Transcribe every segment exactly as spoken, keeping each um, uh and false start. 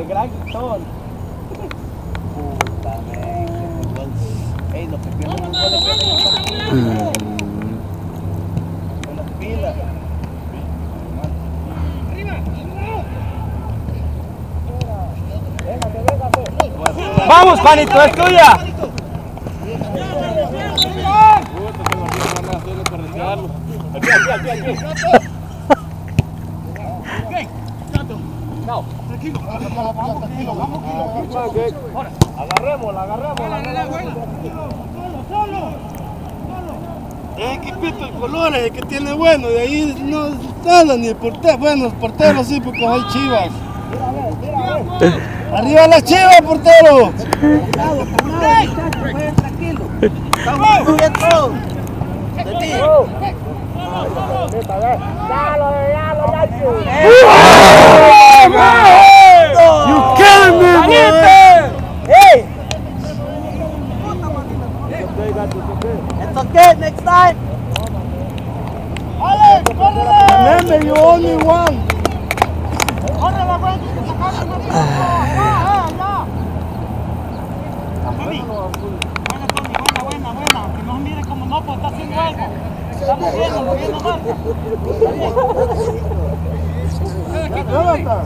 el gran Quintón. Puta, men. Ey, los que pierden un gol le pierden el partido. Con las pilas. ¡Vamos, Juanito, es tuya! Aquí, aquí, aquí, aquí. No, tranquilo. Vamos, tranquilo, vamos, tranquilo. Agarrémosla, agarrémosla. Solo, solo. Es equipito el color, es el que tiene bueno, de ahí no nada, ni el portero, bueno, el portero sí, porque hay Chivas. ¡Arriba las Chivas, portero! Tranquilo. Estamos bien todos. De ti. You killing me, man! Hey! It's okay, next time. Remember, you only one. Buena, Tony, buena, buena, buena. Que nos mire como no, pues está haciendo algo. Está moviendo, moviendo más. ¿Dónde está?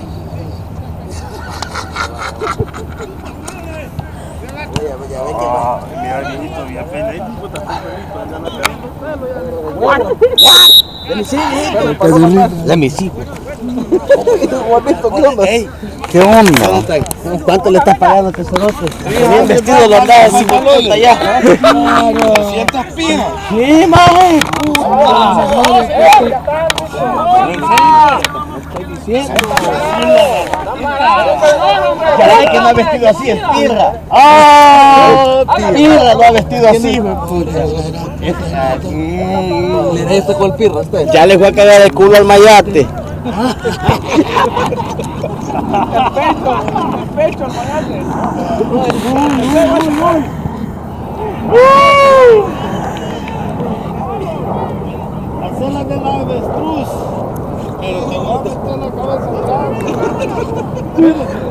Ah, mira el viejito, ya pena, ahí puta, Let me see, Let me see. ¿Qué onda? ¿Cuánto le estás pagando, tesoroso? Bien vestido lo andaba sin bolota ya. ¿Sientas pija? Sí, maje. Caray, que no ha vestido así, es pirra. ¡Ah! Pirra lo ha vestido así. Le da esto con pirra, usted. Ya le fue a cagar el culo al mayate. El pecho, el pecho, el mayate. Hacerla de la avestruz. Pero te voy a meter la cabeza atrás.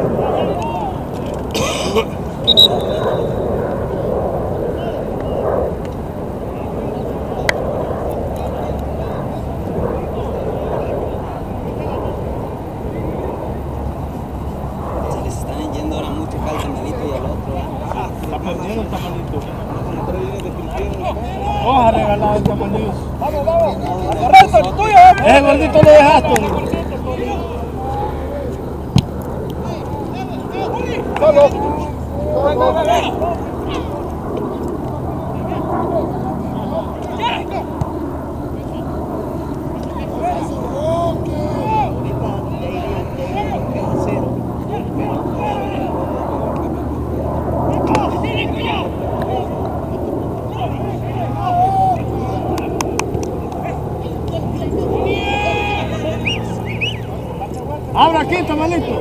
Hoja regalada el tamanillo. Vamos, vamos. Correcto, el tuyo. Ese gordito lo dejaste. Solo. Abra aquí, tamalito.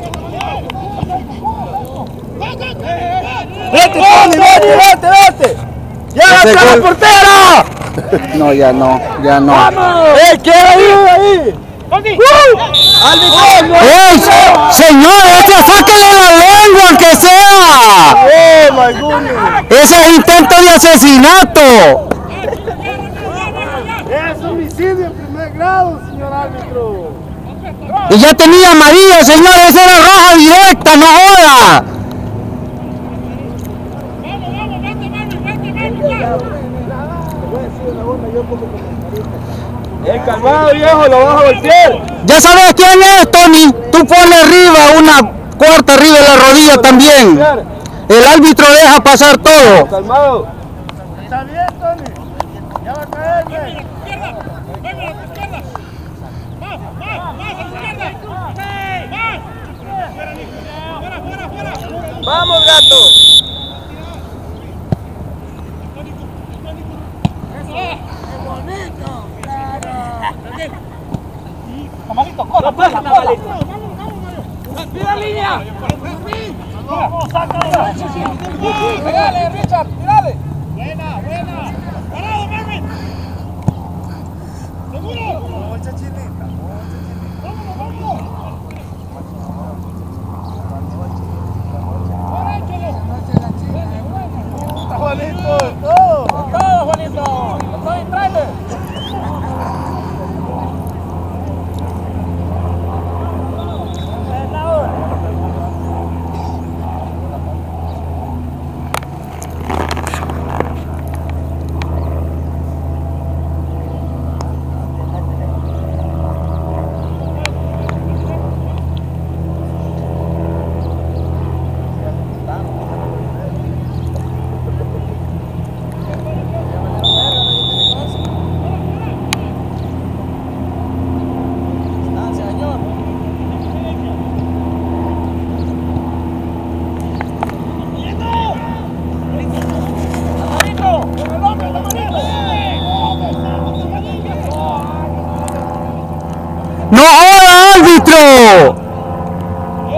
Vete, Tony, vete, vete, vete. ¡Ya está la portera! No, ya no, ya no. ¡Vamos! ¡Eh, quiero ir ahí! ¡Uh! ¡Ey, señor, este sáquele la lengua aunque sea! ¡Oh, my goodness! ¡Ese es intento de asesinato! Es homicidio en primer grado, señor árbitro. Y ya tenía amarilla, señor, esa era roja directa, no joda. El calmado, viejo, lo vas a golpear. Ya sabes quién es, Tony. Tú ponle arriba una cuarta arriba de la rodilla también. El árbitro deja pasar todo. Calmado. Está bien, Tony. Ya va a caer. ¡Vamos, gato! Tamalito, corre, pasa, tamalito. ¡Tira línea! Vamos, sácala. ¡Pégale, Richard! ¡Tírale! Buena, buena. Parado, Marvin. Seguro. Mucha chinita, mucha chinita. Vámonos, vámonos.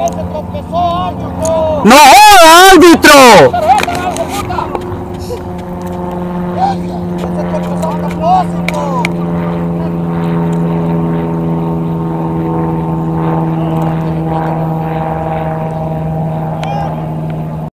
se tropezó, árbitro. ¡No joda, árbitro!